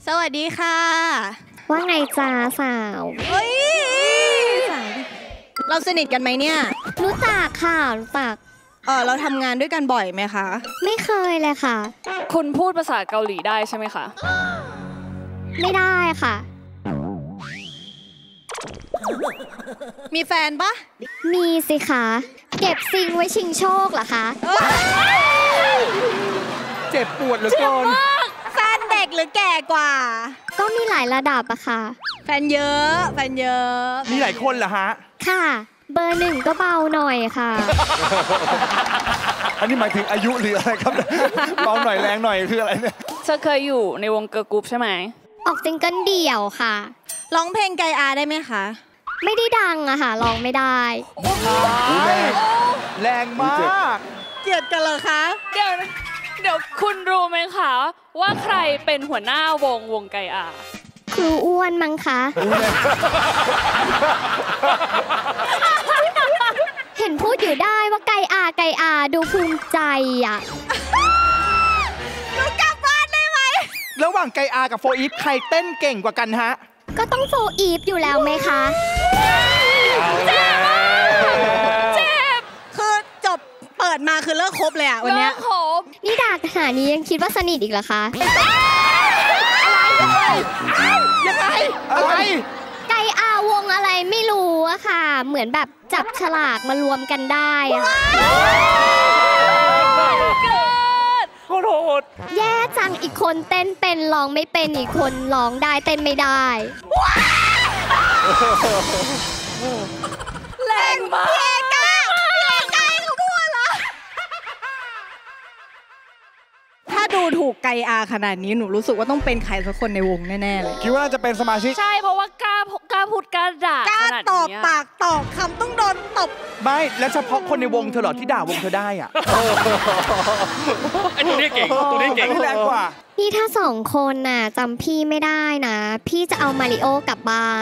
สวัสดีค่ะว่าไงจ้าสาวเฮ้ยเราสนิทกันไหมเนี่ยรู้จักค่ะรู้จักเราทำงานด้วยกันบ่อยไหมคะไม่เคยเลยค่ะคุณพูดภาษาเกาหลีได้ใช่ไหมคะไม่ได้ค่ะมีแฟนปะมีสิคะเก็บซิงไว้ชิงโชคเหรอคะเจ็บปวดเหลือเกินแฟนเด็กหรือแก่กว่าก็มีหลายระดับอะค่ะแฟนเยอะมีหลายคนเหรอฮะค่ะเบอร์1ก็เบาหน่อยค่ะอันนี้หมายถึงอายุหรืออะไรครับเบาหน่อยแรงหน่อยคืออะไรเนี่ยเธอเคยอยู่ในวงเกิร์ลกรุ๊ปใช่ไหมออกซิงเกิลเดี่ยวค่ะร้องเพลงไกอาได้ไหมคะไม่ได้ดังอะค่ะร้องไม่ได้แรงมากเกลียดกันเหรอคะเดี๋ยวคุณรู้ไหมคะว่าใครเป็นหัวหน้าวงไกอาครูอ้วนมั้งคะเห็นพูดอยู่ได้ว่าไกอาดูภูมิใจอ่ะหนูกลับบ้านได้ไหมระหว่างไกอากับโฟอีฟใครเต้นเก่งกว่ากันฮะก็ต้องโฟอีฟอยู่แล้วไหมคะเจ็บคือจบเปิดมาคือเลิกคบเลยอะวันนี้คบนี่ด่าขนาดนี้ยังคิดว่าสนิทอีกเหรอคะอะไรไกอาวงอะไรไม่รู้อะค่ะเหมือนแบบจับฉลากมารวมกันได้อะโคตรโหดแย่จังอีกคนเต้นเป็นร้องไม่เป็นอีกคนร้องได้เต้นไม่ได้แรงมากพี่เอกเขาพูดเหรอถ้าดูถูกไกอาขนาดนี้หนูรู้สึกว่าต้องเป็นใครสักคนในวงแน่ๆเลยคิดว่าน่าจะเป็นสมาชิกใช่เพราะว่ากล้าพูดกล้าด่ากล้าตอบปากตอบคำต้องโดนตบไม่และเฉพาะคนในวงเธอหรอที่ด่าวงเธอได้อ่ะไอ้ตัวนี้เก่งแรงกว่านี่ถ้า2 คนน่ะจำพี่ไม่ได้นะพี่จะเอามาริโอกลับบ้าน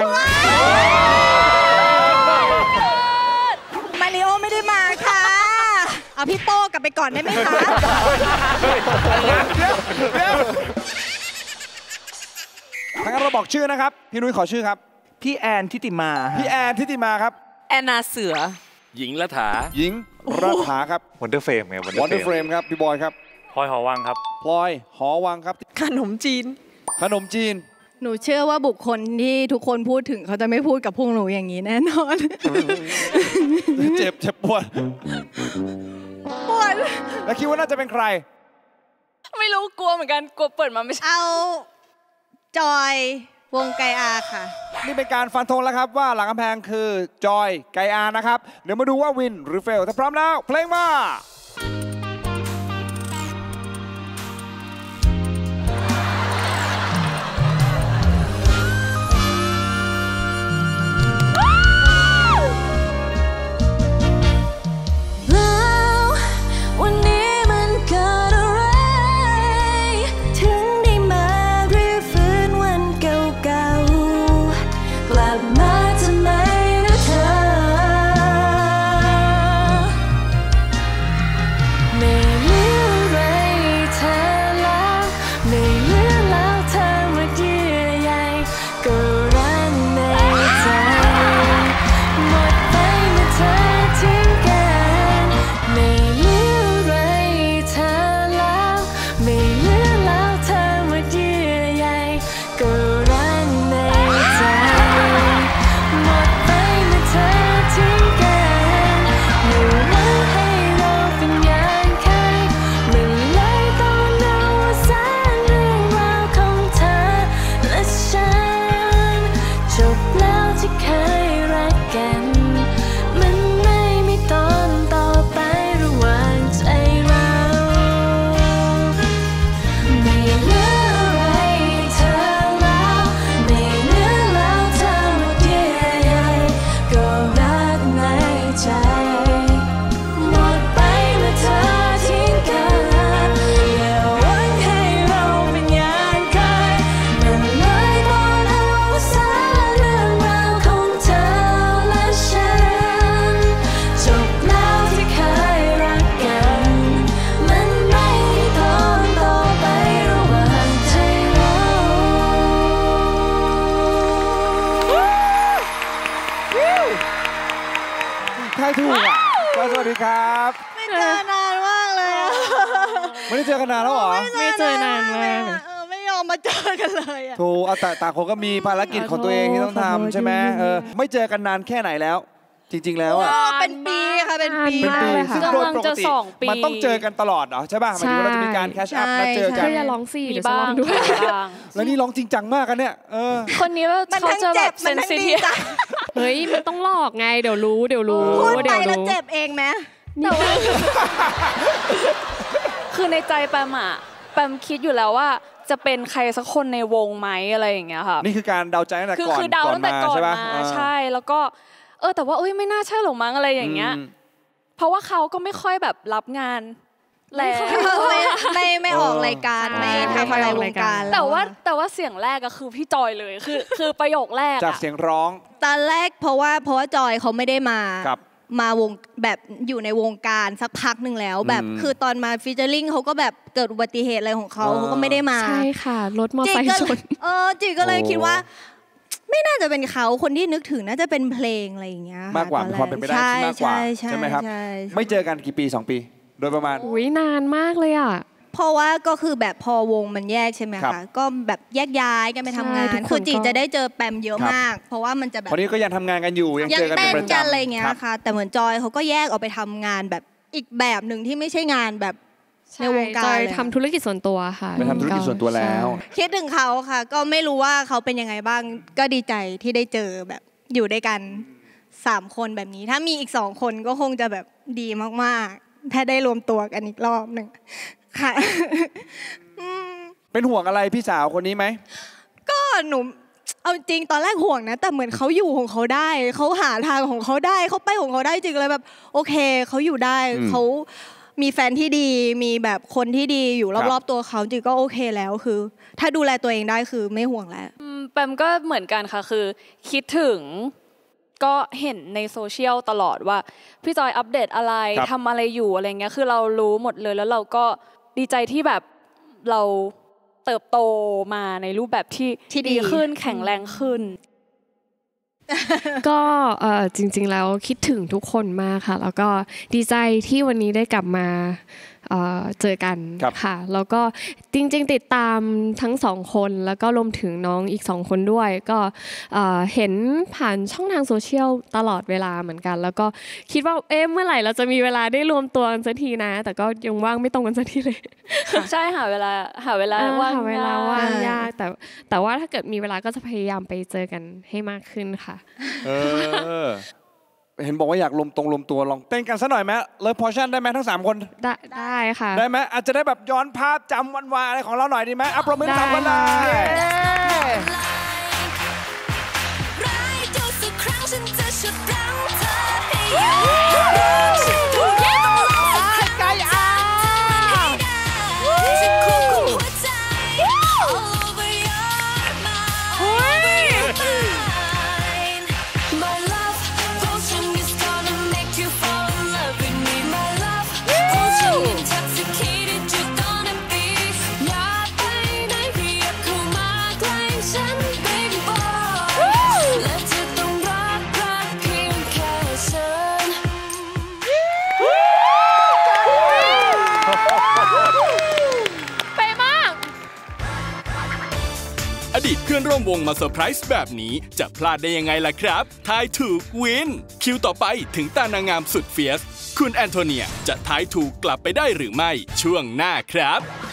มาริโอไม่ได้มาค่ะเอาพี่โต้กลับไปก่อนได้ไหมคะทั้งนั้นเราบอกชื่อนะครับพี่นุ้ยขอชื่อครับพี่แอนทิติมาครับแอนนาเสือหญิงรัฐาครับวันเดอร์เฟรมไงวันเดอร์เฟรมครับพี่บอยครับพลอยหอวังครับพลอยหอวังครับขนมจีนหนูเชื่อว่าบุคคลที่ทุกคนพูดถึงเขาจะไม่พูดกับพวกหนูอย่างนี้แน่นอนเจ็บปวดแล้วคิดว่าน่าจะเป็นใครไม่รู้กลัวเหมือนกันกลัวเปิดมาไม่ใช่เอาจอยวงไกอาค่ะนี่เป็นการฟันธงแล้วครับว่าหลังกำแพงคือจอยไกอานะครับเดี๋ยวมาดูว่าวินหรือเฟลถ้าพร้อมแล้วเพลงมาไม่ได้เจอกันนานแล้วเหรอไม่เจอนานมากไม่ยอมมาเจอกันเลยอะถูกเอาแต่ต่างคนก็มีภารกิจของตัวเองที่ต้องทำใช่ไหมไม่เจอกันนานแค่ไหนแล้ว จริงๆแล้วอ่ะเป็นปีค่ะเป็นปีเป็นปีซึ่งโดยปกติมันต้องเจอกันตลอดเหรอใช่ป่ะหมายถึงว่าเราจะมีการแคชอัพแล้วเจอกันก็อย่าร้องสิมีเดี๋ยวจะบ้าร้อง งด้วยแล้วนี่ร้องจริงจังมากกันเนี่ยคนนี้เขาจะแบบเซนซิทีฟเฮ้ยมันต้องหลอกไงเดี๋ยวรู้พูดไปแล้วเจ็บเองไหมแต่ว่าคือในใจแปมคิดอยู่แล้วว่าจะเป็นใครสักคนในวงไหมอะไรอย่างเงี้ยค่ะนี่คือการเดาใจตั้งแต่ก่อนคือเดาตั้งแต่ก่อนมาใช่แล้วก็แต่ว่าไม่น่าใช่หรอกมั้งอะไรอย่างเงี้ยเพราะว่าเขาก็ไม่ค่อยแบบรับงานแล้วไม่ออกรายการไม่ทำอะไรวงการแต่ว่าเสียงแรกก็คือพี่จอยเลยคือประโยคแรกจากเสียงร้องตอนแรกเพราะว่าจอยเขาไม่ได้มาวงแบบอยู่ในวงการสักพักหนึ่งแล้วแบบคือตอนมาฟีเจอริ่งเขาก็แบบเกิดอุบัติเหตุอะไรของเขาก็ไม่ได้มาใช่ค่ะรถมอเตอร์ไซค์ชนจีก็เลยคิดว่าไม่น่าจะเป็นเขาคนที่นึกถึงน่าจะเป็นเพลงอะไรอย่างเงี้ยมากกว่ามีความเป็นไปได้ที่มากกว่าใช่ไหมครับไม่เจอกันกี่ปี2 ปีโดยประมาณนานมากเลยอ่ะเพราะว่าก็คือแบบพอวงมันแยกใช่ไหมคะก็แบบแยกย้ายกันไปทำงานคือจีจะได้เจอแปมเยอะมากเพราะว่ามันจะแบบวันนี้ก็ยังทำงานกันอยู่ยังเจอกันเป็นประจำอะไรเงี้ยค่ะแต่เหมือนจอยเขาก็แยกออกไปทำงานแบบอีกแบบหนึ่งที่ไม่ใช่งานแบบในวงการจอยทำธุรกิจส่วนตัวค่ะไปทำธุรกิจส่วนตัวแล้วคิดถึงเขาค่ะก็ไม่รู้ว่าเขาเป็นยังไงบ้างก็ดีใจที่ได้เจอแบบอยู่ด้วยกัน3 คนแบบนี้ถ้ามีอีก2 คนก็คงจะแบบดีมากๆถ้าได้รวมตัวกันอีกรอบหนึ่งค่ะเป็นห่วงอะไรพี่สาวคนนี้ไหมก็หนูเอาจริงตอนแรกห่วงนะแต่เหมือนเขาอยู่ของเขาได้เขาหาทางของเขาได้เขาไปของเขาได้จริงเลยแบบโอเคเขาอยู่ได้เขามีแฟนที่ดีมีแบบคนที่ดีอยู่รอบๆตัวเขาจริงก็โอเคแล้วคือถ้าดูแลตัวเองได้คือไม่ห่วงแล้วแปมก็เหมือนกันค่ะคือคิดถึงก็เห็นในโซเชียลตลอดว่าพี่จอยอัปเดตอะไรทำอะไรอยู่อะไรเงี้ยคือเรารู้หมดเลยแล้วเราก็ดีใจที่แบบเราเติบโตมาในรูปแบบที่ดีขึ้นแข็งแรงขึ้นก็จริงๆแล้วคิดถึงทุกคนมากค่ะแล้วก็ดีใจที่วันนี้ได้กลับมาเจอกันค่ะแล้วก็จริงๆติดตามทั้ง2 คนแล้วก็รวมถึงน้องอีก2 คนด้วยก็เห็นผ่านช่องทางโซเชียลตลอดเวลาเหมือนกันแล้วก็คิดว่าเมื่อไหร่เราจะมีเวลาได้รวมตัวกันสักทีนะแต่ก็ยังว่างไม่ตรงกันสักทีเลยใช่หาเวลาว่างยากแต่ว่าถ้าเกิดมีเวลาก็จะพยายามไปเจอกันให้มากขึ้นค่ะเห็นบอกว่าอยากรวมตัวลองเต้นกันซะหน่อยไหมเลิฟพอชั่นได้ไหมทั้ง3 คนได้ค่ะได้ไหมอาจจะได้แบบย้อนภาพจำวันวานอะไรของเราหน่อยดีไหมอัปโปรเมนต์3 คนอดีตเพื่อนร่วมวงมาเซอร์ไพรส์แบบนี้จะพลาดได้ยังไงล่ะครับทายถูกวินคิวต่อไปถึงตานางงามสุดเฟียสคุณแอนโทเนียจะทายถูกกลับไปได้หรือไม่ช่วงหน้าครับ